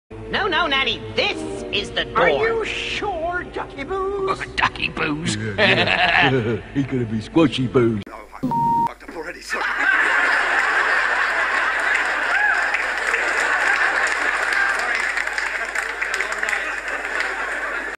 No, no, Nanny, this is the door. Are you sure, Ducky Boos? Ducky Boos. He's gonna be squishy Boos.